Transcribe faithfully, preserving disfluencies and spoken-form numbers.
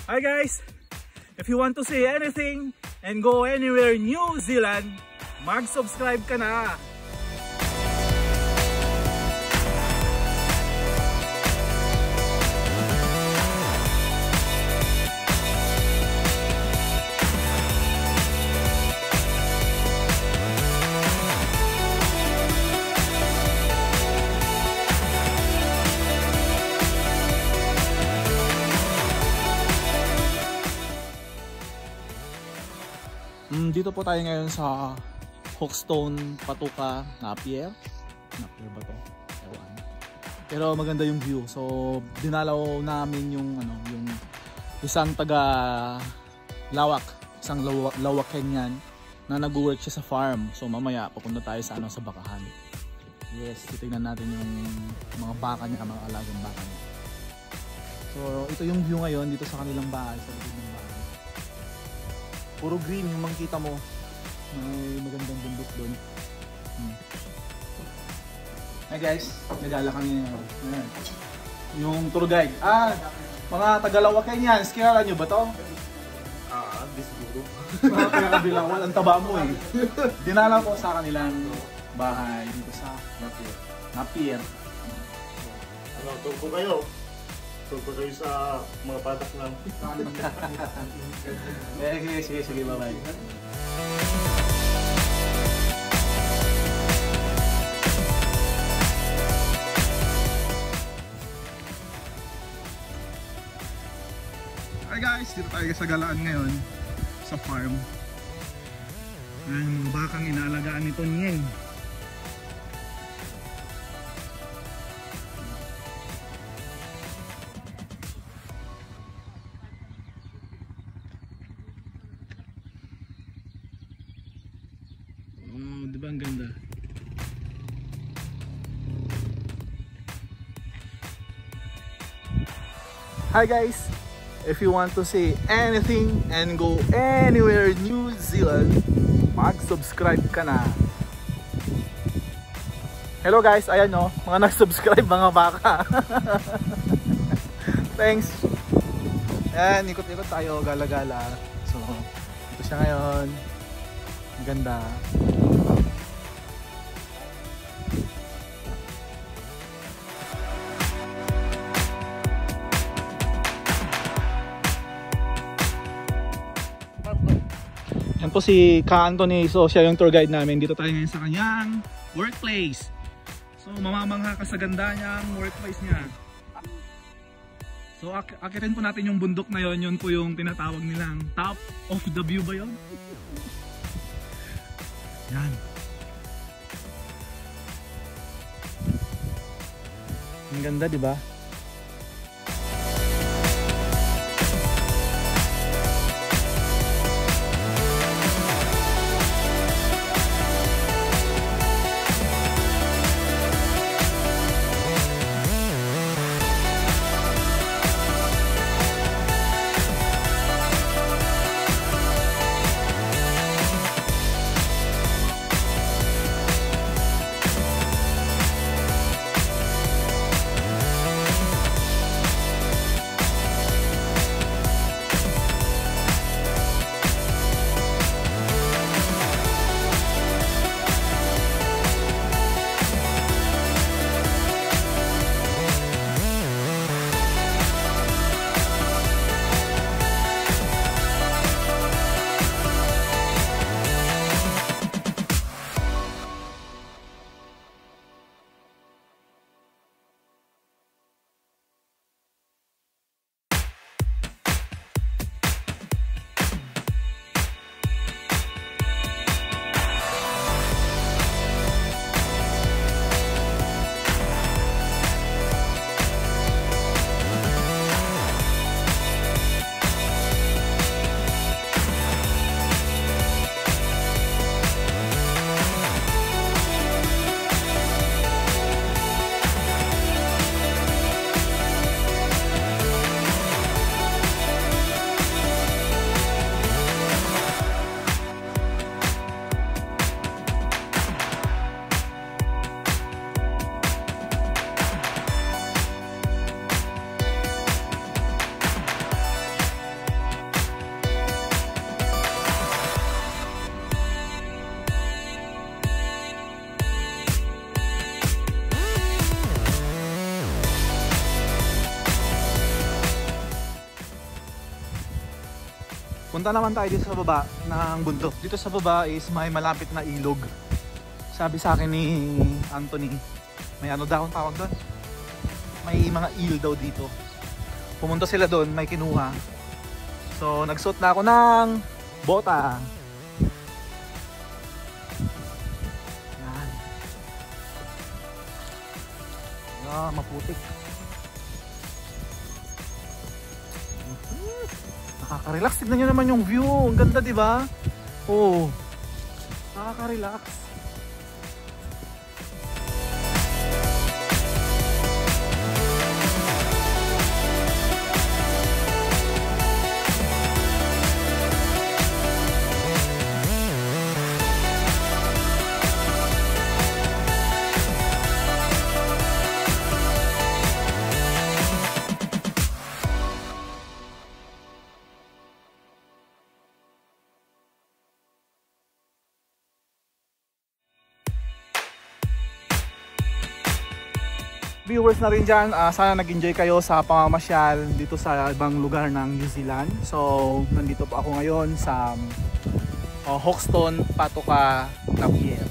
Hi guys! If you want to see anything and go anywhere New Zealand, mag-subscribe ka na! Mm, dito po tayo ngayon sa Hookstone, Patoka Napier. Napier ba to? Ewan. Pero maganda yung view. So dinalaw namin yung ano, yung isang taga lawak, isang lawak, lawak Kenyan na nag-work siya sa farm. So mamaya pupunta tayo sa ano, sa bakahan. Yes, titingnan natin yung mga baka niya, mga alagang baka niya. So ito yung view ngayon dito sa kanilang bahay, sa likod ng bahay. Puro green yung makikita mo. May magandang bundok doon. Hmm. Hi guys, nagala kami ngayon. Yung tour guide. Ah, mga Tagalawa Kenyan, kilala nyo ba to? Ah, disguro. Mga pinakabilawan, ang taba mo eh. Dinala ko sa kanilang bahay dito sa Napier. Napier. Ano, tour ko kayo. Tour ko kayo sa mga patak ng... Sige, sige, sige, bye-bye. Hi guys, dito tayo sa galaan ngayon sa farm. Ang bakang inaalagaan ni Tonyeng. Oh, diba ang ganda? Hi guys! If you want to see anything and go anywhere New Zealand, mag-subscribe ka na. Hello guys, ayan o, mga nag-subscribe mga baka. Thanks. Ayan, ikot-ikot tayo, gala-gala. So, ito siya ngayon. Maganda. Yan po si Ka Anthony. So siya yung tour guide namin. Dito tayo ngayon sa kanyang workplace. So mamamangha ka sa ganda niyang workplace niya. So ak akitin po natin yung bundok na yon. Yun po yung tinatawag nilang top of the view ba yun? Yan. Ang ganda, di ba? Punta naman tayo dito sa baba ng bundok. Dito sa baba is may malapit na ilog. Sabi sa akin ni Anthony, may ano daw ang tawag doon? May mga eel daw dito. Pumunta sila doon, may kinuha. So nagsuot na ako ng bota. Yan. Ah, maputik. Nakaka-relax. Tignan nyo naman yung view. Ang ganda, di ba? Oh. Nakaka-relax. Viewers na rin dyan, uh, sana nag-enjoy kayo sa pamamasyal dito sa ibang lugar ng New Zealand. So, nandito po ako ngayon sa uh, Hoxton, Patoka Napier.